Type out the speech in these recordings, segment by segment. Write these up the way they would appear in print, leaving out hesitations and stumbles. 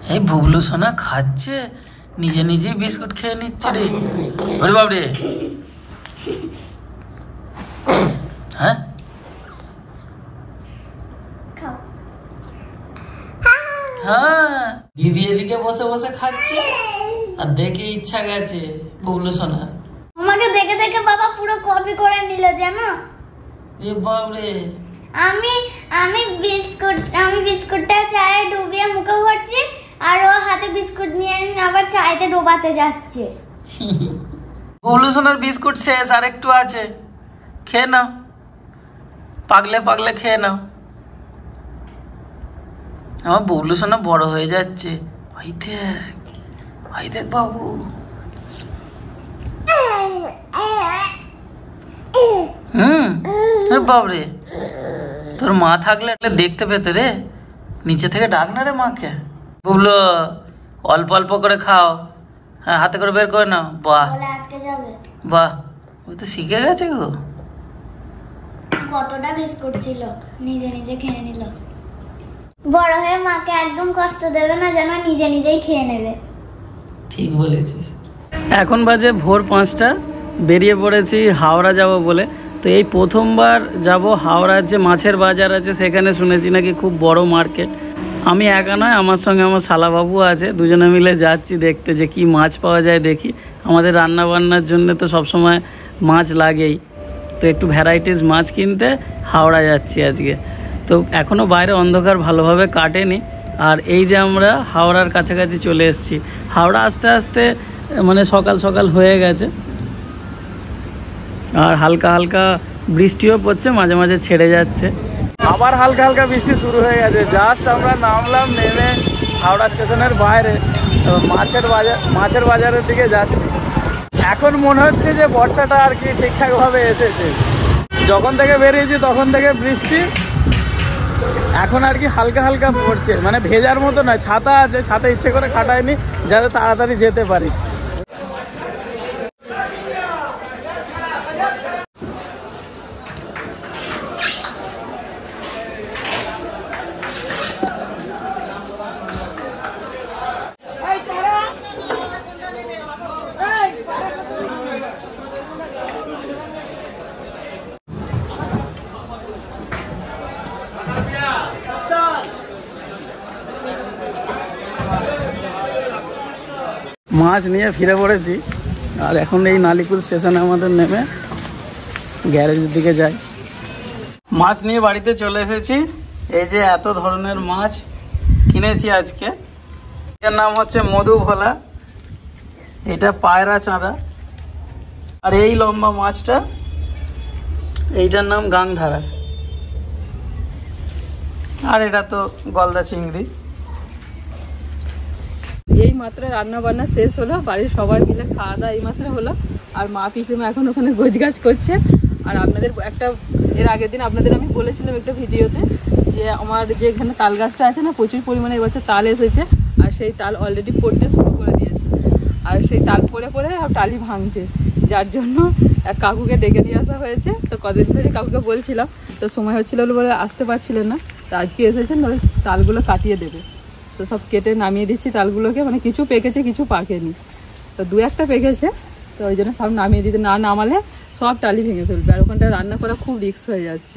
এই ভুগলু সোনা খাচ্ছে, নিজে নিজেই বিস্কুট খেয়ে নিচ্ছে রে। ওরে বাবরে, হ্যাঁ হ্যাঁ, দিদি এদিকে বসে বসে খাচ্ছে আর দেখে ইচ্ছা গেছে ভুগলু সোনা। আমাকে দেখে দেখে বাবা পুরো কপি করে নিল জানো। এ বাবরে, আমি বিস্কুটটা চায়ে ডুবিয়ে মুখে ভরছি আর ও হাতে বিস্কুট নিয়ে আবার চাইতে ডোবাতে যাচ্ছে। ভুগলু সোনার বিস্কুট শেষ, আর একটু আছে, খেয়ে নাও, পাগলে পাগলে খেয়ে নাও। আমার ভুগলু সোনা বড় হয়ে যাচ্ছে। ভাই দেখ বাবু, বাবরে, তোর মা থাকলে দেখতে পেতে রে, নিচে থেকে ডাক না রে মাকে। বুবলো, অল্প অল্প করে খাও, হ্যাঁ হাতে করে বের করে নাও। বাহ বাহ, ও তো শিখে গেছে গো। কতটা বিস্কুট ছিল, নিজে নিজে খেয়ে নিল। বড় হয়ে মাকে একদম কষ্ট দেবে না, যেন নিজে নিজেই খেয়ে নেবে। ঠিক বলেছিস। এখন বাজে ভোর 5টা, বেরিয়ে পড়েছি হাওড়া যাব বলে। তো এই প্রথমবার যাব হাওড়ার যে মাছের বাজার আছে সেখানে, শুনেছি নাকি খুব বড় মার্কেট। আমি একা নয়, আমার সঙ্গে আমার শালাবাবু আছে, দুজনে মিলে যাচ্ছি দেখতে যে কি মাছ পাওয়া যায় দেখি। আমাদের রান্না বান্নার জন্য তো সবসময় মাছ লাগেই, তো একটু ভ্যারাইটিস মাছ কিনতে হাওড়া যাচ্ছি আজকে। তো এখনও বাইরে অন্ধকার ভালোভাবে কাটেনি, আর এই যে আমরা হাওড়ার কাছাকাছি চলে এসেছি। হাওড়া আস্তে আস্তে মানে সকাল সকাল হয়ে গেছে, আর হালকা হালকা বৃষ্টিও পড়ছে, মাঝে মাঝে ছেড়ে যাচ্ছে, আবার হালকা হালকা বৃষ্টি শুরু হয়ে গেছে। জাস্ট আমরা নামলাম, নেমে হাওড়া স্টেশনের বাইরে মাছের বাজারের দিকে যাচ্ছি। এখন মনে হচ্ছে যে বর্ষাটা আর কি ঠিকঠাকভাবে এসেছে। যখন থেকে বেরিয়েছি তখন থেকে বৃষ্টি, এখন আর কি হালকা হালকা পড়ছে, মানে ভেজার মতো নয়। ছাতা আছে, ছাতা ইচ্ছে করে খাটায়নি যাতে তাড়াতাড়ি যেতে পারি। মাছ নিয়ে ফিরে পড়েছি, আর এখন এই নালিপুর স্টেশনে আমাদের নেমে গ্যারেজের দিকে যাই। মাছ নিয়ে বাড়িতে চলে এসেছি। এই যে এত ধরনের মাছ কিনেছি আজকে। এটার নাম হচ্ছে মধু ভোলা, এটা পায়রা চাঁদা, আর এই লম্বা মাছটা এইটার নাম গাংধারা, আর এটা তো গলদা চিংড়ি। এই মাত্র রান্না বান্না শেষ হলো, বাড়ির সবাই মিলে খাওয়া দাওয়া এই মাত্র হলো, আর মা পিসিমা এখন ওখানে গোছগাছ করছে। আর আপনাদের এর আগের দিন আপনাদের আমি বলেছিলাম একটা ভিডিওতে যে আমার যে এখানে তাল গাছটা আছে না, প্রচুর পরিমাণে এবছর তাল এসেছে, আর সেই তাল অলরেডি পড়তে শুরু করে দিয়েছে, আর সেই তাল পড়ে পড়ে টালি ভাঙছে, যার জন্য এক কাকুকে ডেকে নিয়ে আসা হয়েছে। তো কদিন ধরে কাকুকে বলছিলাম, তো সময় হচ্ছিল বলে আসতে পারছিলেন না, তো আজকে এসেছেন, তাহলে তালগুলো কাটিয়ে দেবে। তো সব কেটে নামিয়ে দিচ্ছি তালগুলোকে, মানে কিছু পেকেছে কিছু পাকেনি, তো দু একটা পেকেছে, তো ওই জন্য সব নামিয়ে দিতে, না নামালে সব টালি ভেঙে ফেলবে, আর ওখানটা রান্না করা খুব রিস্ক হয়ে যাচ্ছে।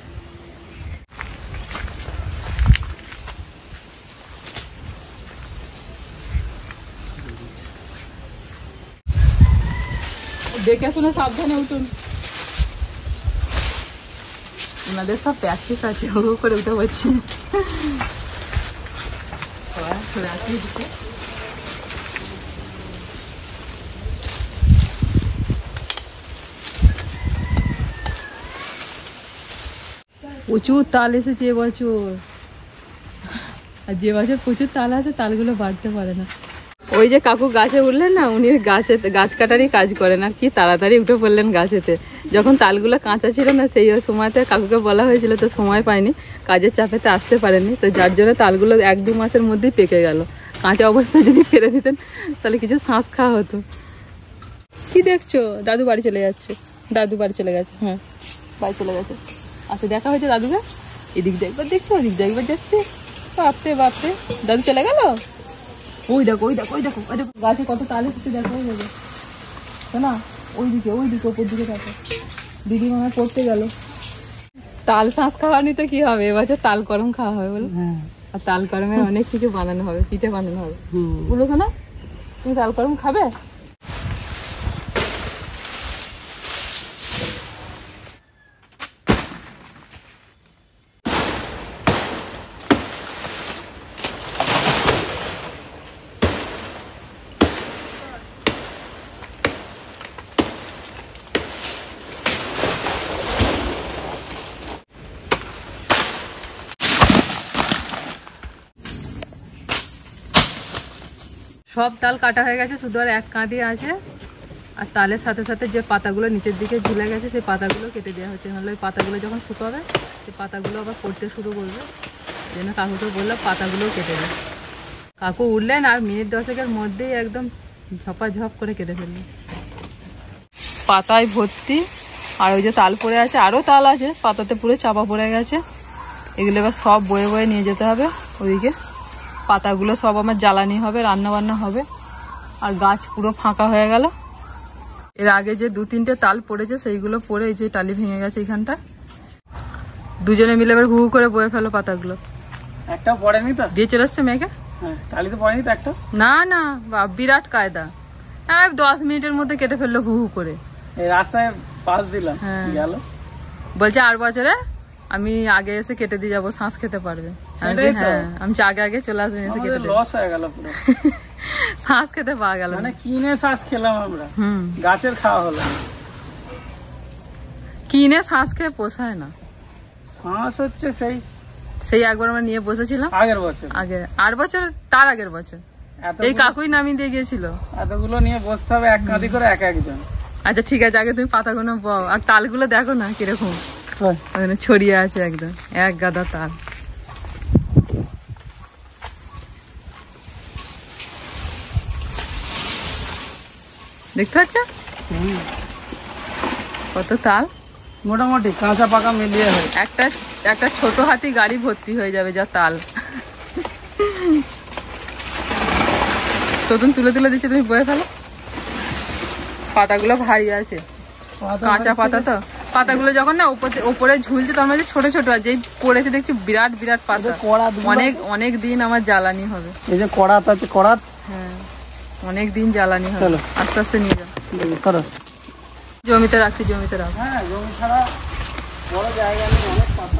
দেখে শুনে সাবধানে উঠুন, ওনাদের সব প্র্যাকটিস আছে, ও করে উঠে পারছি। প্রচুর তাল এসেছে এবছর, আর যে বছর প্রচুর তাল আছে তালগুলো বাড়তে পারে না। ওই যে কাকু গাছে উঠলেন না, উনি গাছ কাটারই কাজ করেন, আর কি তাড়াতাড়ি উঠে পড়লেন গাছেতে। যখন তালগুলো কাঁচা ছিল না সেই সময়তে কাকুকে বলা হয়েছিল, তো সময় পায়নি, কাজের চাপেতে আসতে পারেনি, তো যার জন্য তালগুলো 1-2 মাসের মধ্যেই পেকে গেল। কাঁচা অবস্থায় যদি ফেলে দিতেন তাহলে কিছু শ্বাস খাওয়া হতো। কি দেখছো? দাদু বাড়ি চলে যাচ্ছে, দাদু বাড়ি চলে গেছে, হ্যাঁ বাড়ি চলে গেছে। আচ্ছা দেখা হয়েছে দাদুকে, এদিক দিয়ে একবার দেখছো, ওদিক দিয়ে একবার যাচ্ছে, বাপরে বাপরে, দাদু চলে গেল। ওই দেখো ওই দেখো ওই দেখো ওই দেখো গাছে কত তাল এসেছে দেখো যাবে না ওইদিকে ওপর দিকে দেখো দিদি মামা পড়তে গেল। তাল শাঁস খাওয়া নিতে কি হবে এবছর তাল করম খাওয়া হবে বলো। আর তাল করমের অনেক কিছু বানানো হবে, পিঠে বানানো হবে বলো না। তুমি তাল করম খাবে? সব তাল কাটা হয়ে গেছে, শুধু আর এক কাঁদি আছে। আর তালের সাথে সাথে যে পাতাগুলো নিচের দিকে ঝুলে গেছে সেই পাতাগুলো কেটে দেওয়া হচ্ছে, নাহলে ওই পাতাগুলো যখন শুকাবে সেই পাতাগুলো আবার পড়তে শুরু করবে। যেন কাকুকে বললো পাতাগুলোও কেটে দেয়। কাকু উঠলেন আর মিনিট 10-এর মধ্যেই একদম ঝপাঝপ করে কেটে ফেললেন। পাতায় ভর্তি। আর ওই যে তাল পড়ে আছে, আরও তাল আছে পাতাতে পুরো চাপা পড়ে গেছে। এগুলো এবার সব বয়ে বয়ে নিয়ে যেতে হবে ওইদিকে। পাতাগুলো সব আমার জ্বালানি হবে, রান্না বান্না হবে। আর গাছ পুরো ফাঁকা হয়ে গেল। এর আগে যে 2-3টে তাল পড়েছে সেইগুলো পড়ে এই যে টালি ভেঙে গেছে এইখানটা। দুজনে মিলে এবার হু হু করে বয়ে ফেলো পাতাগুলো। একটা পড়েনি তো দিয়ে চলে আসছে মেয়েকে। টালি তো পড়েনি তো একটা। না না বিরাট কায়দা, 10 মিনিটের মধ্যে কেটে ফেললো হু হু করে। এই রাস্তায় পাশ দিলাম গেল। বলছে আর বছরে আমি আগে এসে কেটে দিয়ে যাবো, শ্বাস খেতে পারবে। হ্যাঁ আমি আগে আগে চলে আসবেন এসে কেটে দেবো। লস হয়ে গেল পুরো। শ্বাস খেতে পাওয়া গেল মানে কিনে শ্বাস খেলাম আমরা, গাছের খাওয়া হলো। কিনে শ্বাস খেয়ে পোষায় না। শ্বাস হচ্ছে সেই একবার আমরা নিয়ে বসেছিলাম আগের বছর, তার আগের বছর এই কাকুই নামিয়ে দিয়ে গিয়েছিল। এতগুলো নিয়ে বসতে হবে এক কাঁদি করে এক একজন। আচ্ছা ঠিক আছে, আগে তুমি পাতাগুলো পাও। আর তালগুলো দেখো না কিরকম ওখানে ছড়িয়ে আছে, একদম এক গাদা তাল। দেখতে পাচ্ছ কত তাল? মোটামুটি কাঁচা পাকা মিলিয়ে হয়। একটা ছোট হাতি গাড়ি ভর্তি হয়ে যাবে যা তাল। তোতন তুলে তুলে দিচ্ছে, তুমি বয়ে ফেলো। পাতাগুলো ভারী আছে, কাঁচা পাতা তো। পাতাগুলো যখন না উপরে ঝুলছে তখন যে ছোট ছোট, আর যেই পড়েছে দেখছি বিরাট বিরাট পাতা। অনেক দিন আমার জ্বালানি হবে। এই যে কড়াত আছে, কড়াত। হ্যাঁ অনেক দিন জ্বালানি হবে। আস্তে আস্তে নিয়ে যাও। সরো জমিতে রাখছি, জমিতে রাখ। হ্যাঁ জমি ছাড়া বড় জায়গা নেই, অনেক পাতা।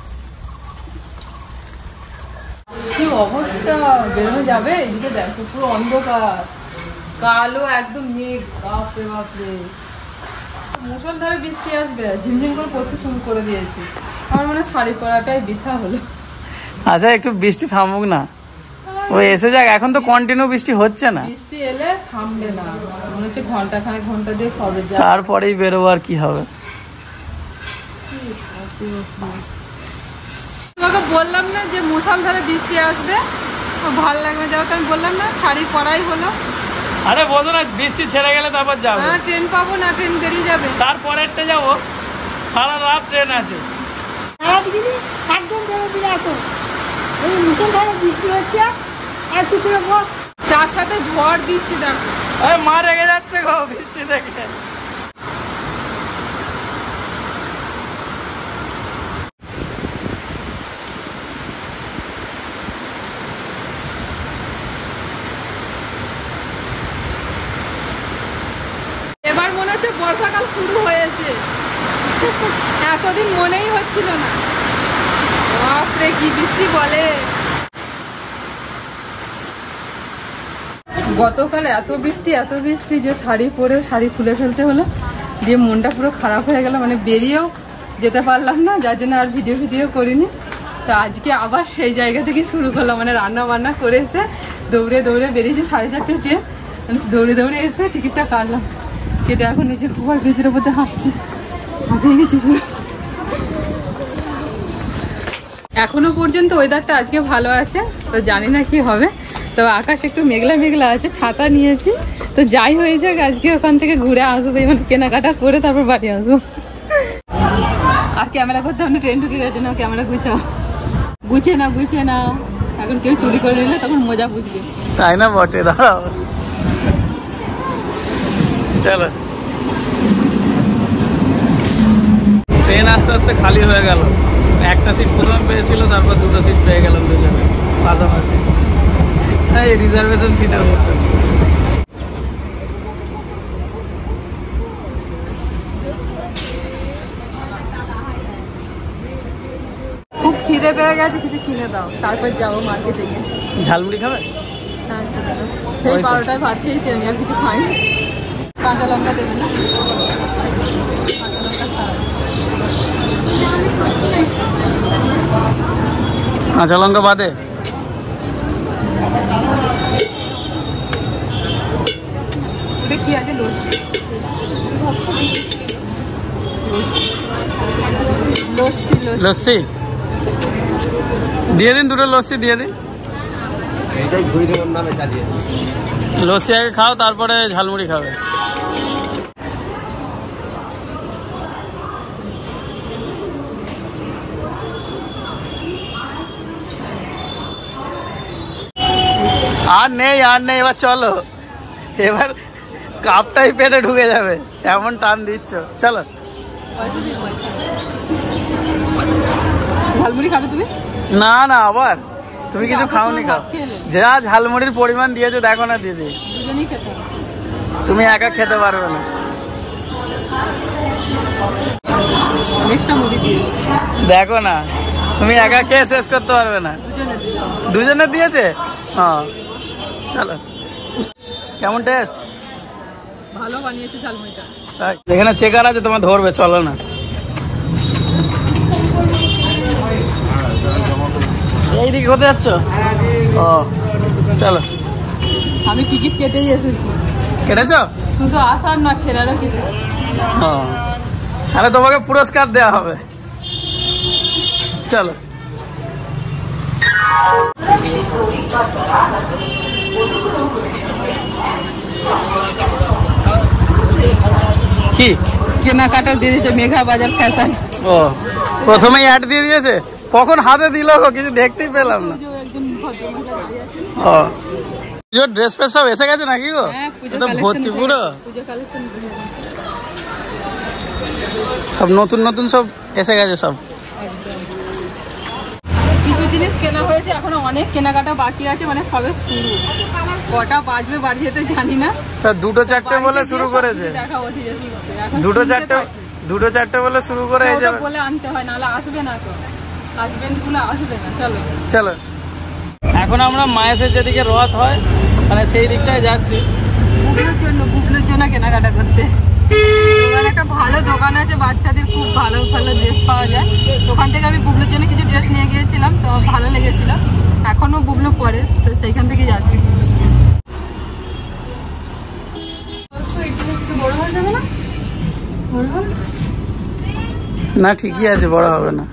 কি অবস্থা, বেরোনো যাবে? এদিকে দেখো পুরো অন্ধকার, কালো একদম মেঘ। বাপরে বাপরে, মুষলধারে বৃষ্টি আসবে, ঝিমঝিম করে পড়তে শুরু করে দিয়েছি। আমার মনে হয় শাড়ি পরাটাই বৃথা হলো। আচ্ছা একটু বৃষ্টি থামুক না, ওই এসে যাক। এখন তো কন্টিনিউ বৃষ্টি হচ্ছে না। বৃষ্টি এলে থামবে না, মনে হচ্ছে ঘন্টা দিয়ে খবর যায়। তারপরেই বেরোবো, আর কি হবে। তোমাকে বললাম না যে মুষলধারে বৃষ্টি আসবে, ভালো লাগবে যাও। আমি বললাম না শাড়ি পরাই হলো। আরে বোঝো না, বৃষ্টি ছেড়ে গেলে তারপর যাবো। ট্রেন পাবো না, ট্রেন বেরিয়ে যাবে। তারপরেরটা যাবো, সারা রাত ট্রেন আছে। একদম বৃষ্টি হচ্ছে আর কি করে বস। তার সাথে ঝড় বৃষ্টি দেখো। মা রেগে যাচ্ছে গো বৃষ্টি দেখে। এবার মনে হচ্ছে বর্ষাকাল শুরু হয়েছে, এতদিন মনেই হচ্ছিল না। বাপরে কি বৃষ্টি বলে। গতকাল এত বৃষ্টি যে শাড়ি পরে শাড়ি খুলে ফেলতে হলো, দিয়ে মনটা পুরো খারাপ হয়ে গেল। মানে বেরিয়েও যেতে পারলাম না, যার জন্য আর ভিডিও করিনি। তো আজকে আবার সেই জায়গা থেকে শুরু করলাম। মানে রান্না বান্না করে এসে দৌড়ে বেরিয়েছি 4:30 ট্রেন। দৌড়ে এসে টিকিটটা কাটলাম, কেটে এখন নিচে ওভার ব্রিজের উপর হাঁটছি, হাঁপিয়ে গেছি পুরো। এখনো পর্যন্ত ওয়েদারটা আজকে ভালো আছে, তো জানি না কি হবে। তবে আকাশ একটু মেঘলা আছে, ছাতা নিয়েছি। তো যাই হয়ে যাক, আজকে ওখান থেকে ঘুরে আসবো, মানে কেনাকাটা করে তারপর বাড়ি আসবো। আর ক্যামেরা করতে আমরা ট্রেন ঢুকে গেছে না, ক্যামেরা গুছিয়ে না এখন কেউ চুরি করে নিলে তখন মজা বুঝবে। তাই না বটে, দাঁড়াও চলো। ট্রেন আস্তে আস্তে খালি হয়ে গেল। একটা সিট প্রথমে পেয়েছিল, তারপর দুটো সিট পেয়ে গেলাম দুজনে পাশাপাশি। এই রিজার্ভেশন সিটের মতো। খুব খিদে পেয়ে গেছে, কিছু কিনে দাও, তারপর যাবো মার্কেটে গিয়ে। ঝালমুড়ি খাবে? হ্যাঁ, সেই 12টায় ভাত খেয়েছি আমি, আর কিছু খাইনি। কাঁচা লঙ্কা দেবে না? কাঁচা লঙ্কা বাদে? এটা কি আছে? লস্যি দিয়ে দিন, দুটো লস্যি দিয়ে দিন। লস্যি আগে খাও, তারপরে ঝালমুড়ি খাবে। আর নেই এবার চলো, এবার কাপটাই পেটে ঢুকে যাবে, এমন টান দিচ্ছ। চলো। ঝালমুড়ি খাবে তুমি? না না, আবার তুমি কিছু খাওনি, খাও। যা ঝালমুড়ির পরিমাণ দিয়েছে দেখো না দিদি, দুজনেই খেতে হবে। তুমি একা খেতে পারবে না। অনেকটা মুড়ি দিয়েছে, দেখো না, তুমি একা খেয়ে শেষ করতে পারবে না। দুজনে দিয়েছে। হ্যাঁ চলো। কেমন টেস্ট? ভালো বানিয়েছে ঝালমুড়িটা। এখানে চেকার আছে, তোমার ধরবে, চলো না। এইদিকে কোথায় যাচ্ছ? ও চলো। আমি টিকিট কেটেই এসেছি। কেটেছো? কিন্তু আসার না, ফেরারও কেটেছি। ও, আরে তোমাকে পুরস্কার দেওয়া হবে। চলো। কি কেনাকাটা দিয়ে দিয়েছে মেঘা বাজার ফ্যাশন। ও, প্রথমেই অ্যাড দিয়ে দিয়েছে। কখন হাতে দিল গো, কিছু দেখতেই পেলাম না। ও, পুজোর ড্রেস ফ্রেস সব এসে গেছে নাকি গো? তো ভর্তি পুরো সব নতুন নতুন সব এসে গেছে সব। কিছু জিনিস কেনা হয়েছে, এখনো অনেক কেনাকাটা বাকি আছে, মানে সবে শুরু। কটা বাজবে বাড়ি যেতে জানি না। তা দুটো চারটে বলে শুরু করেছে। দুটো চারটে বলে শুরু করে এই যে বলে আনতে হয়, নাহলে আসবে না, তো হাজবেন্ড গুলো আসবে না। চলো চলো। এখন আমরা মায়ের যেদিকে রথ হয়, মানে সেই দিকটায় যাচ্ছি। বুবলুর জন্য কেনাকাটা করতে। ওখানে একটা ভালো দোকান আছে, বাচ্চাদের খুব ভালো ভালো ড্রেস পাওয়া যায়। ওখান থেকে আমি বুবলুর জন্য কিছু ড্রেস নিয়ে গিয়েছিলাম, তো ভালো লেগেছিল। এখনো বুবলু পরে, তো সেইখান থেকে যাচ্ছি। না ঠিকই আছে, বড় হবে না।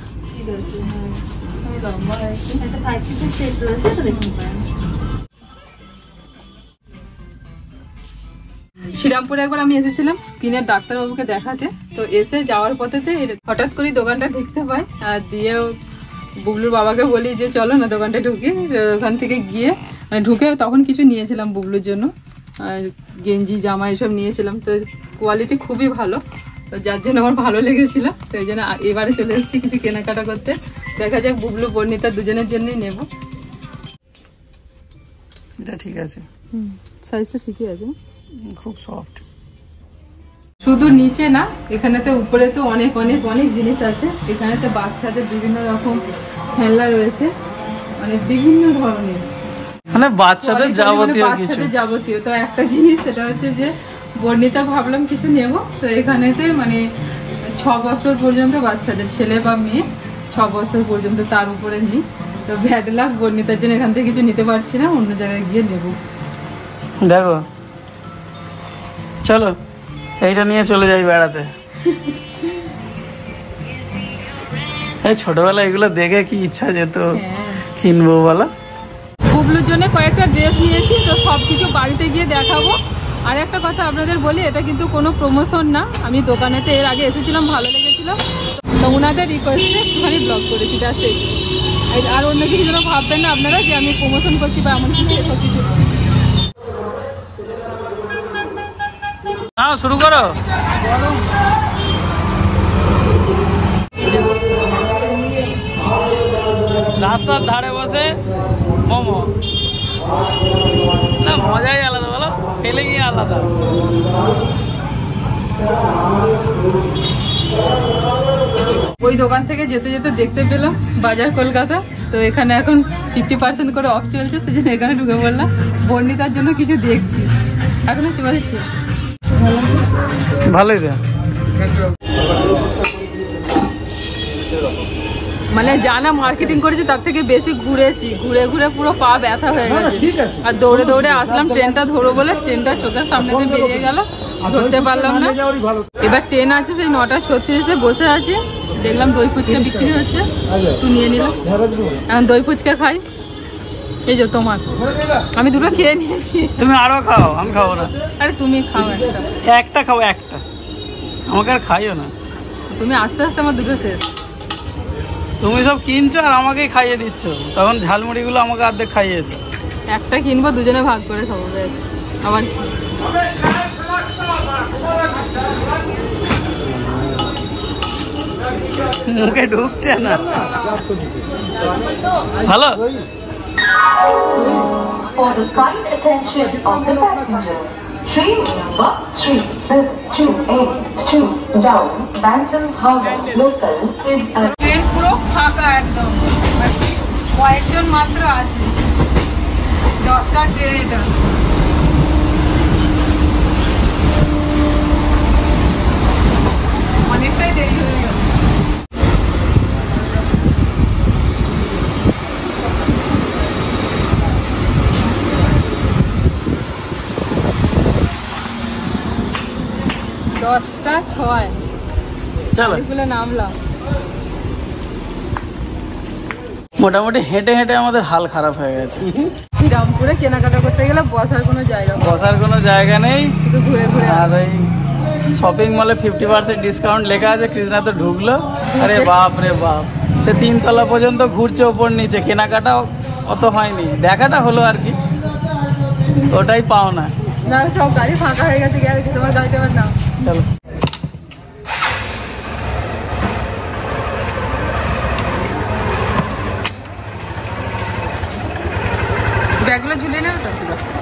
শ্রীরামপুরে একবার আমি এসেছিলাম স্কিনের ডাক্তারবাবুকে দেখাতে, তো এসে যাওয়ার পথেতে হঠাৎ করে দোকানটা দেখতে পাই, আর দিয়ে বুবলুর বাবাকে বলি যে চলো না দোকানটা ঢুকে। ওখান থেকে গিয়ে মানে ঢুকে তখন কিছু নিয়েছিলাম বুবলুর জন্য, গেঞ্জি জামা এসব নিয়েছিলাম। তো কোয়ালিটি খুবই ভালো, তো যার জন্য আমার ভালো লেগেছিল। তো এই জন্য এবারে চলে এসেছি কিছু কেনাকাটা করতে। দেখা যাক বুবলু বর্ণিতা দুজনের জন্যই নেব। এটা ঠিক আছে, সাইজটা ঠিকই আছে, খুব সফট। শুধু নিচে না, এখানেতে উপরে তো অনেক অনেক অনেক জিনিস আছে। এখানেতে বাচ্চাদের বিভিন্ন রকম খেলনা রয়েছে, মানে বিভিন্ন ধরনের, মানে বাচ্চাদের যাবতীয় তো একটা জিনিস সেটা হচ্ছে যে বর্ণিতা ভাবলাম কিছু নেব। তো এখানেতে মানে 6 বছর পর্যন্ত বাচ্চাদের, ছেলে বা মেয়ে 6 বছর পর্যন্ত, তার উপরে নেই। তো ব্যাড লাক, বর্ণিতার জন্য এখান থেকে কিছু নিতে পারছি না, অন্য জায়গায় গিয়ে নেব। দেখো চলো এইটা নিয়ে চলে যাই বেড়াতে। এই ছোটবেলায় এগুলো দেখে কি ইচ্ছা যেত কিনবো বলো। বুবলুর জন্য কয়েকটা ড্রেস নিয়েছি, তো সবকিছু বাড়িতে গিয়ে দেখাবো। আর একটা কথা আপনাদের বলি, এটা কিন্তু কোনো প্রমোশন না, আমি দোকানেতে এর আগে এসেছিলাম, ভালো লেগেছিল, তো ওনাদের রিকোয়েস্টে একটুখানি ব্লগ করেছি। আর অন্য কিছু যেন ভাববেন না আপনারা যে আমি প্রমোশন করছি বা এমন কিছু, এসব কিছু না। শুরু করো। রাস্তার ধারে বসে মোমো, না মজাই আলাদা, বলো ফিলিংই আলাদা। ওই দোকান থেকে যেতে যেতে দেখতে পেলাম বাজার কলকাতা, তো এখানে এখন 50% করে অফ চলছে, সেজন্য এখানে ঢুকে পড়লাম। বর্ণিতার জন্য কিছু দেখছি, এখনো চলছে। ভালোই তো, মানে জানা মার্কেটিং করেছি তার থেকে বেশি ঘুরেছি, ঘুরে ঘুরে পুরো পা ব্যথা হয়ে গেছে। আর দৌড়ে দৌড়ে আসলাম ট্রেনটা ধরো বলে, ট্রেনটা চোখের সামনে দিয়ে বেরিয়ে গেল, ধরতে পারলাম না। এবার ট্রেন আছে সেই 9:36-এ, বসে আছি, দেখলাম দই ফুচকা বিক্রি হচ্ছে, একটু নিয়ে নিলাম। এখন দই ফুচকা খাই। এই যে তোমার, আমি দুটো খেয়ে নিয়েছি। তুমি আরো খাও, আমি খাবো না। আরে তুমি খাও, একটা খাও, একটা, আমাকে আর খাইও না। তুমি আস্তে আস্তে, আমার দুটো শেষ। তুমি সব কিনছো আর আমাকেই খাইয়ে দিচ্ছ, তখন ঝালমুড়িগুলো আমাকে অর্ধেক খাইয়েছো। একটা কিনবো, দুজনে ভাগ করে খাবো, বেশ। আবার মুখে ঢুকছে না। ভালো। For the kind attention of the passengers, train number 3728 down Bantam Howrah local is train পুরো ফাঁকা একদম, কয়েকজন মাত্র আছে। 10টা ট্রেন এটা। অনেকটাই দেরি হয়ে গেল। দশটা 6 চলো খুলে নামলাম। মোটামুটি হেঁটে হেঁটে আমাদের হাল খারাপ হয়ে গেছে। শ্রীরামপুরে কেনাকাটা করতে গেলে বসার কোনো জায়গা, বসার কোনো জায়গা নেই, শুধু ঘুরে ঘুরে। আর এই শপিং মলে 50% ডিসকাউন্ট লেখা আছে, কৃষ্ণা তো ঢুকলো, আরে বাপ রে বাপ, সে 3 তলা পর্যন্ত ঘুরছে ওপর নিচে, কেনাকাটা অত হয়নি, দেখাটা হলো আর কি, ওটাই পাও না। না, সব গাড়ি ফাঁকা হয়ে গেছে, গিয়ে তোমার গাড়িতে আমার নাম। চলো ব্যাগগুলো ঝুলিয়ে নেবে তো।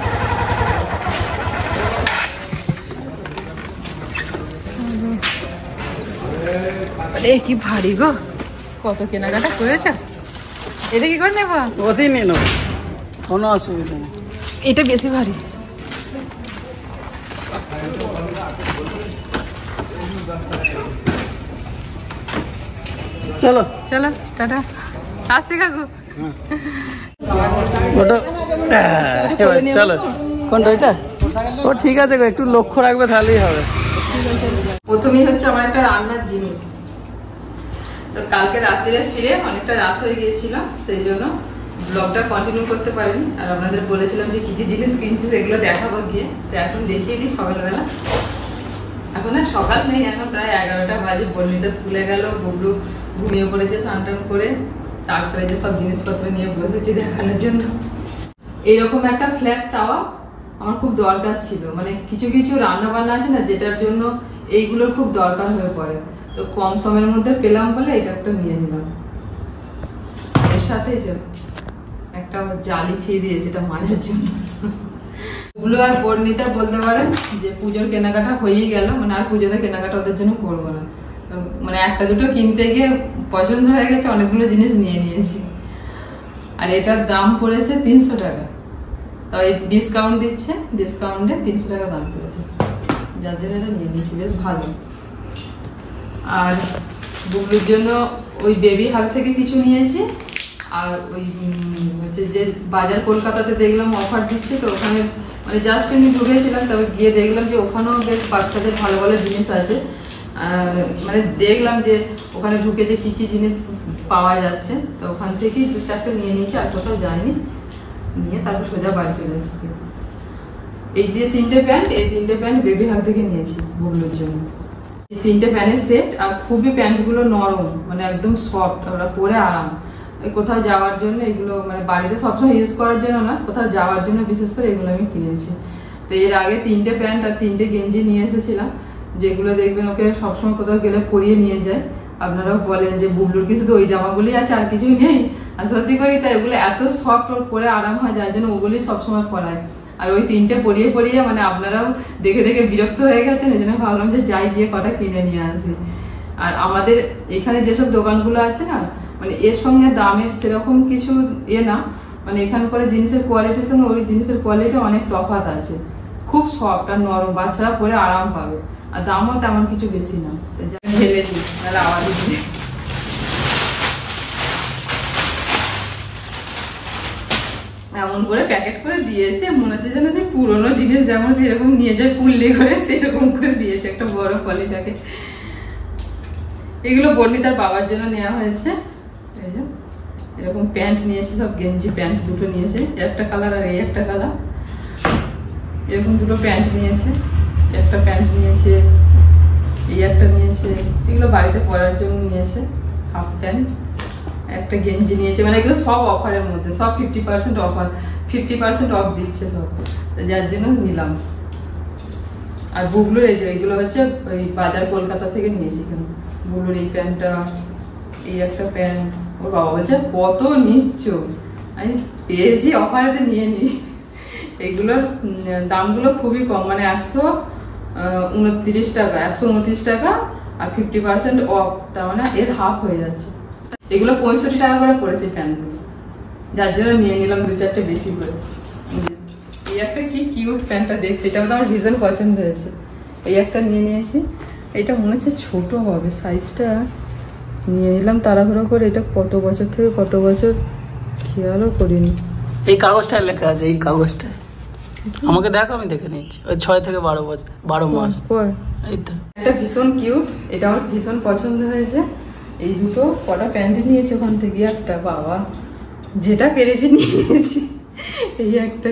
আরে কি ভারী গো, কত কেনাকাটা করেছ। এটা কি করে নেবো? ওতেই নিয়ে নেবো, কোনো অসুবিধা নেই। এটা বেশি ভারী। চলো চলো টাটা, আসছি কাকু। ওটা চলো, কোনটা এটা? ও ঠিক আছে গো, একটু লক্ষ্য রাখবে তাহলেই হবে। প্রথমেই হচ্ছে আমার একটা রান্নার জিনিস, তো কালকে রাত্রে ফিরে অনেকটা রাত হয়ে গিয়েছিল, সেই জন্য ব্লগটা কন্টিনিউ করতে পারিনি। আর আপনাদের বলেছিলাম যে কি কি জিনিস কিনছি সেগুলো দেখাবো গিয়ে, তো এখন দেখিয়ে দিই সকালবেলা। এখন আর সকাল নেই, এখন প্রায় 11টা বাজে। বর্ণিতা স্কুলে গেল, বুবলু ঘুমিয়ে পড়েছে স্নান টান করে, তারপরে যে সব জিনিসপত্র নিয়ে বসেছি দেখানোর জন্য। এইরকম একটা ফ্ল্যাট তাওয়া আমার খুব দরকার ছিল, মানে কিছু কিছু রান্না বান্না আছে না যেটার জন্য এইগুলোর খুব দরকার হয়ে পড়ে, তো কম সময়ের মধ্যে পেলাম বলে এটা একটা নিয়ে নিলাম। এর সাথে একটা জালি খেয়ে দিয়েছে, এটা মাঝের জন্য। ওগুলো আর বর্ণিতা বলতে পারেন যে পুজোর কেনাকাটা হয়েই গেল, মানে আর পুজোতে কেনাকাটা ওদের জন্য করবো না, তো মানে একটা দুটো কিনতে গিয়ে পছন্দ হয়ে গেছে, অনেকগুলো জিনিস নিয়ে নিয়েছি। আর এটার দাম পড়েছে 300 টাকা, তো এই ডিসকাউন্ট দিচ্ছে, ডিসকাউন্টে 300 টাকা দাম পড়েছে, যার জন্য এটা নিয়ে নিয়েছি, বেশ ভালো। আর বুবলুর জন্য ওই বেবি হাগ থেকে কিছু নিয়েছি, আর ওই হচ্ছে যে বাজার কলকাতাতে দেখলাম অফার দিচ্ছে, তো ওখানে মানে জাস্ট আমি ঢুকেছিলাম, তবে গিয়ে দেখলাম যে ওখানেও বেশ বাচ্চাদের ভালো ভালো জিনিস আছে। মানে দেখলাম যে ওখানে ঢুকে যে কি কি জিনিস পাওয়া যাচ্ছে, তো ওখান থেকেই 2-4টা নিয়ে নিয়েছি, আর কোথাও যাইনি। নিয়ে তারপর সোজা বাড়ি চলে এসেছি। এই যে 3টে প্যান্ট, এই 3টে প্যান্ট বেবি হাগ থেকে নিয়েছি বুবলুর জন্য। এই 3টে প্যান্টের সেট, আর খুবই প্যান্টগুলো নরম, মানে একদম সফট, ওরা পরে আরাম। কোথাও যাওয়ার জন্য এগুলো, মানে বাড়িতে সবসময় ইউজ করার জন্য না, কোথাও যাওয়ার জন্য বিশেষ করে এগুলো আমি কিনেছি। তো এর আগে 3টে প্যান্ট আর 3টে গেঞ্জি নিয়ে এসেছিলাম, যেগুলো দেখবেন ওকে সবসময় কোথাও গেলে পরিয়ে নিয়ে যায়। আপনারাও বলেন যে বুবলুর কি শুধু ওই জামাগুলি আছে আর কিছুই নেই, আর সত্যি করি তাই, এগুলো এত সফট ওর পরে আরাম হয় যার জন্য ওগুলি সবসময় পরায়। আর ওই 3টে পরিয়ে পরিয়ে মানে আপনারাও দেখে দেখে বিরক্ত হয়ে গেছেন, এই জন্য ভাবলাম যে যাই গিয়ে কটা কিনে নিয়ে আসি। আর আমাদের এখানে যেসব দোকানগুলো আছে না, মানে এর সঙ্গে দামের সেরকম কিছু না, মানে এখানকার জিনিসের কোয়ালিটির সঙ্গে ওই জিনিসের কোয়ালিটি অনেক তফাৎ আছে। খুব সফট আর নরম, বাচ্চারা পরে আরাম পাবে, আর দামও তেমন কিছু বেশি না। ঢেলে দিই তাহলে আওয়াজ দিই। এমন করে প্যাকেট করে দিয়েছে, মনে হচ্ছে যেন যে পুরোনো জিনিস যেমন যেরকম নিয়ে যায় পুল্লি করে সেরকম করে দিয়েছে, একটা বড় পলি প্যাকেট। এগুলো বর্ণিতার বাবার জন্য নেওয়া হয়েছে। এই যে এরকম প্যান্ট নিয়েছে, সব গেঞ্জি প্যান্ট দুটো নিয়েছে, একটা কালার আর এই একটা কালার, এরকম দুটো প্যান্ট নিয়েছে, একটা প্যান্ট নিয়েছে, এই একটা নিয়েছে, এগুলো বাড়িতে পরার জন্য নিয়েছে, হাফ প্যান্ট, একটা গেঞ্জি নিয়েছে। মানে এগুলো সব অফারের মধ্যে, সব 50% অফার, 50% অফ দিচ্ছে সব, যার জন্য নিলাম। আর বুবলুর এই যে এগুলো হচ্ছে ওই বাজার কলকাতা থেকে নিয়েছি। এখানে বুবলুর এই প্যান্টটা, এই একটা প্যান্ট, ওর বাবা বলছে কত নিচ্ছ, আমি পেয়েছি অফারেতে নিয়ে নিই। এইগুলোর দামগুলো খুবই কম, মানে 129 টাকা, 129 টাকা, আর 50% অফ, তার মানে এর হাফ হয়ে যাচ্ছে। এগুলো 65 টাকা করে পড়েছে প্যান্টগুলো, যার জন্য নিয়ে নিলাম 2-4টে বেশি করে। এই একটা কি কিউট প্যান্টটা দেখতে, এটা আমার ভীষণ পছন্দ হয়েছে। এই একটা নিয়ে নিয়েছি, এটা মনে হচ্ছে ছোট হবে, সাইজটা নিয়ে নিলাম তাড়াহুড়ো করে। এটা কত বছর থেকে কত বছর খেয়ালও করিনি। এই কাগজটায় লেখা আছে, এই কাগজটায় আমাকে দেখো, আমি দেখে নিচ্ছি। ওই 6 থেকে 12 বছর, 12 মাস। এই তো এটা ভীষণ কিউট, এটা আমার ভীষণ পছন্দ হয়েছে। এই দুটো কটা প্যান্ট নিয়েছে ওখান থেকে, একটা বাবা যেটা পেরেছি নিয়ে নিয়েছি। এই একটা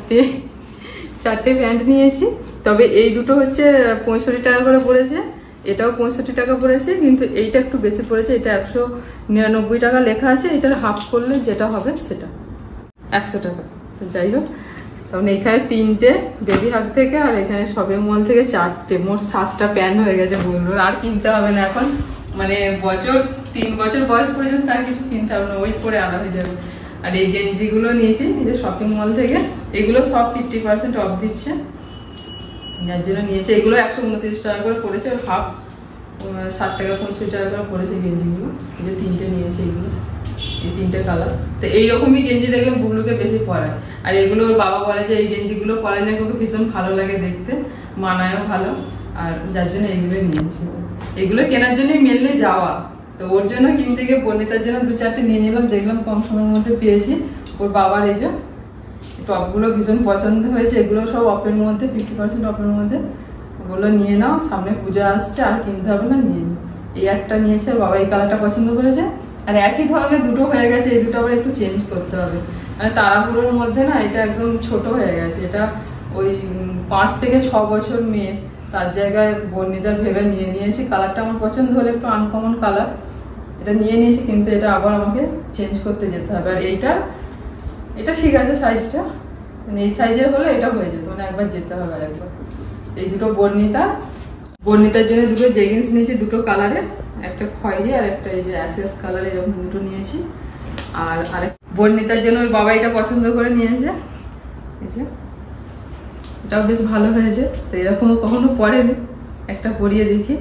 4টে প্যান্ট নিয়েছি। তবে এই দুটো হচ্ছে 65 টাকা করে পড়েছে, এটাও 65 টাকা পড়েছে, কিন্তু এইটা একটু বেশি পড়েছে। এটা 199 টাকা লেখা আছে, এটার হাফ করলে যেটা হবে সেটা 100 টাকা। তো যাই হোক, তখন এখানে 3টে বেবি হাগ থেকে, আর এখানে শপিং মল থেকে 4টে, মোট 7টা প্যান্ট হয়ে গেছে বলুন। আর কিনতে হবে না এখন, মানে 3 বছর বয়স পর্যন্ত আর কিছু কিনতে হবে না, ওই পরে আনা হয়ে যাবে। আর এই গেঞ্জিগুলো নিয়েছি এই যে শপিং মল থেকে, এগুলো সব 50% অফ দিচ্ছে, যার জন্য নিয়েছে। এগুলো 129 টাকা করে পড়েছে, হাফ 60 টাকা 65 টাকা করে পড়েছে গেঞ্জিগুলো। এই যে 3টে নিয়েছে, এগুলো এই 3টে কালার। তো এইরকমই গেঞ্জি দেখলে বুবলুকে বেশি পরায়। আর এগুলো ওর বাবা বলে যে এই গেঞ্জিগুলো পরালে ওকে ভীষণ ভালো লাগে দেখতে, মানায়ও ভালো, আর যার জন্য এগুলো নিয়েছি। এগুলো কেনার জন্যই মেনলি যাওয়া, তো ওর জন্য কিনতে গিয়ে বর্ণিতার জন্য 2-4টে নিয়ে নিলাম, দেখলাম কম সময়ের মধ্যে পেয়েছি। ওর বাবার এই যে টপগুলো ভীষণ পছন্দ হয়েছে, এগুলো সব অফের মধ্যে, 50% অফের মধ্যে। ওগুলো নিয়ে নাও, সামনে পূজা আসছে, আর কিনতে হবে না, নিয়ে নিও। এই একটা নিয়েছে, ওর বাবা এই কালারটা পছন্দ করেছে। আর একই ধরনের দুটো হয়ে গেছে, এই দুটো আবার একটু চেঞ্জ করতে হবে, মানে তাড়াহুড়োর মধ্যে না এটা একদম ছোট হয়ে গেছে। এটা ওই 5 থেকে 6 বছর মেয়ে, তার জায়গায় বর্ণিতার ভেবে নিয়ে নিয়েছি। কালারটা আমার পছন্দ হলে, একটু আনকমন কালার, এটা নিয়ে নিয়েছি, কিন্তু এটা আবার আমাকে চেঞ্জ করতে যেতে হবে। আর এটা ঠিক আছে সাইজটা, মানে এই সাইজের হলে এটা হয়ে যেত, মানে একবার যেতে হবে আর একবার। এই দুটো বর্ণিতার জন্য দুটো জেগিন্স নিয়েছি, দুটো কালারে, একটা খয়েরি আর একটা এই যে অ্যাশেস কালার, এরকম দুটো নিয়েছি। আর আরেক বর্ণিতার জন্য ওর বাবা এটা পছন্দ করে নিয়েছে, এই যে এটাও বেশ ভালো হয়েছে। তো এরকমও কখনো পরেনি, একটা পরিয়ে দেখি।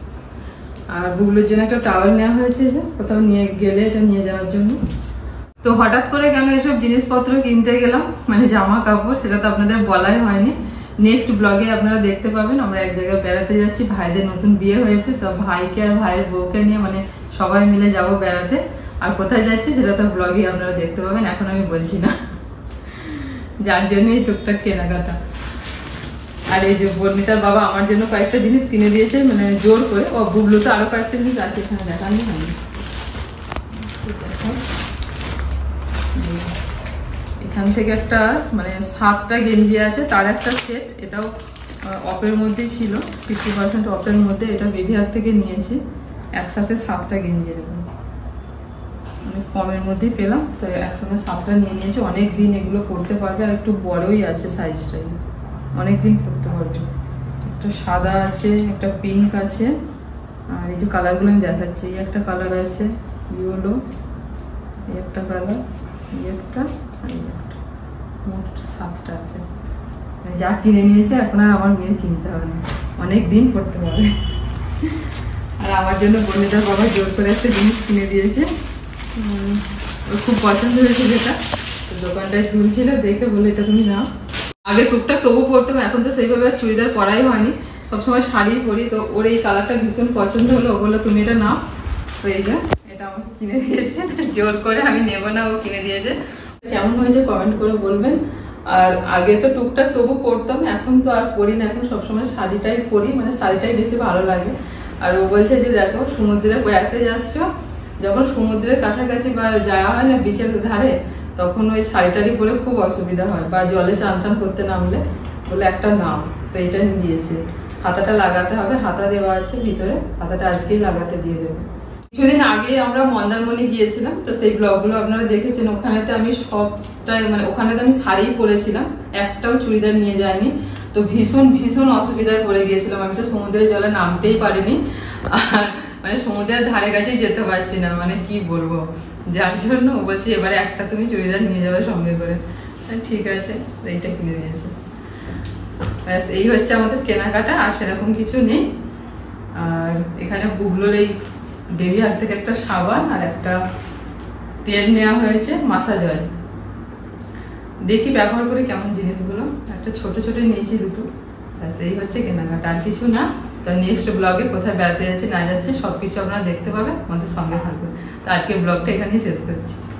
আর বুবলুর জন্য একটা টাওয়েল নেওয়া হয়েছে, যে কোথাও নিয়ে গেলে এটা নিয়ে যাওয়ার জন্য। তো হঠাৎ করে কেন এসব জিনিসপত্র কিনতে গেলাম, মানে জামা কাপড়, সেটা তো আপনাদের বলাই হয়নি। নেক্সট ব্লগে আপনারা দেখতে পাবেন। আমরা এক জায়গায় বেড়াতে যাচ্ছি, ভাইদের নতুন বিয়ে হয়েছে, তো ভাইকে আর ভাইয়ের বউকে নিয়ে মানে সবাই মিলে যাব বেড়াতে। আর কোথায় যাচ্ছি সেটা তো ব্লগে আপনারা দেখতে পাবেন, এখন আমি বলছি না, যার জন্যই টুকটাক কেনাকাটা। আর এই যে বর্ণিতার বাবা আমার জন্য কয়েকটা জিনিস কিনে দিয়েছে, মানে জোর করে। ও বুবলু তো আরো কয়েকটা জিনিস আছে, এখানে দেখানি হয়নি। এখান থেকে একটা মানে 7টা গেঞ্জি আছে, তার একটা সেট, এটাও অফের মধ্যেই ছিল, 50% অফের মধ্যে। এটা বেবি হাগ থেকে নিয়েছি, একসাথে 7টা গেঞ্জি, এরকম অনেক কমের মধ্যেই পেলাম, তো একসঙ্গে 7টা নিয়ে নিয়েছি। অনেক দিন এগুলো পরতে পারবে, আর একটু বড়ই আছে সাইজটাই, অনেক দিন পরতে পারবে। একটা সাদা আছে, একটা পিঙ্ক আছে, আর এই যে কালারগুলো আমি দেখাচ্ছি, এই একটা কালার আছে ইয়েলো, এই একটা কালার, এই একটা, আর এই একটা, মোট 7টা আছে। যা কিনে নিয়েছে এখন আর আমার মেয়ে কিনতে হবে না, অনেক দিন পরতে পারবে। আর আমার জন্য বন্ধুটার বাবা জোর করে একটা জিনিস কিনে দিয়েছে, ওর খুব পছন্দ হয়েছে যেটা, তো দোকানটায় ঝুলছিল, দেখে বলে এটা তুমি নাও। আগে টুকটাক তবু পরতাম, এখন তো সেইভাবে আর চুড়িদার পরাই হয়নি, সবসময় শাড়ি পরি। তো ওর এই কালারটা ভীষণ পছন্দ হলো, ও বললো তুমি এটা নাও। তো এই যে এটা আমাকে কিনে দিয়েছে, জোর করে, আমি নেবো না, ও কিনে দিয়েছে। কেমন হয়েছে কমেন্ট করে বলবেন। আর আগে তো টুকটাক তবু পরতাম, এখন তো আর পরি না, এখন সবসময় শাড়িটাই পরি, মানে শাড়িটাই বেশি ভালো লাগে। আর ও বলছে যে দেখো সমুদ্রে বেড়াতে যাচ্ছ, যখন সমুদ্রের কাছাকাছি বা যাওয়া হয় না বিচের ধারে, তখন ওই শাড়িটারি পরে খুব অসুবিধা হয়, বা জলে চান টান করতে নামলে, বলে একটা নাও। তো এটা নিয়ে দিয়েছে। হাতাটা লাগাতে হবে, হাতা দেওয়া আছে ভিতরে, হাতাটা আজকেই লাগাতে দিয়ে দেবো। কিছুদিন আগে আমরা মন্দারমণি গিয়েছিলাম, তো সেই ব্লগগুলো আপনারা দেখেছেন। ওখানেতে আমি সবটাই, মানে ওখানেতে আমি শাড়ি পরেছিলাম, একটাও চুড়িদার নিয়ে যাইনি। তো ভীষণ ভীষণ অসুবিধায় পড়ে গিয়েছিলাম, আমি তো সমুদ্রের জলে নামতেই পারিনি, আর মানে সমুদ্রের ধারে কাছেই যেতে পারছি না, মানে কি বলবো। যার জন্য ও বলছে এবারে একটা তুমি চুড়িদার নিয়ে যাবে সঙ্গে করে। ঠিক আছে, এইটা কিনে দিয়েছে। ব্যাস এই হচ্ছে আমাদের কেনাকাটা, আর সেরকম কিছু নেই। আর এখানে বুগলোর এই বেবি হাত থেকে একটা সাবান আর একটা তেল নেওয়া হয়েছে, মাসাজ অয়েল। দেখি ব্যবহার করে কেমন জিনিসগুলো, একটা ছোট ছোট নিয়েছি দুটো। ব্যাস এই হচ্ছে কেনাকাটা, আর কিছু না। তো নেক্সট ব্লগে কোথায় বেড়াতে যাচ্ছি না যাচ্ছি সবকিছু আপনারা দেখতে পাবেন, আমাদের সঙ্গে থাকবেন। তো আজকে ব্লগটা এখানেই শেষ করছি।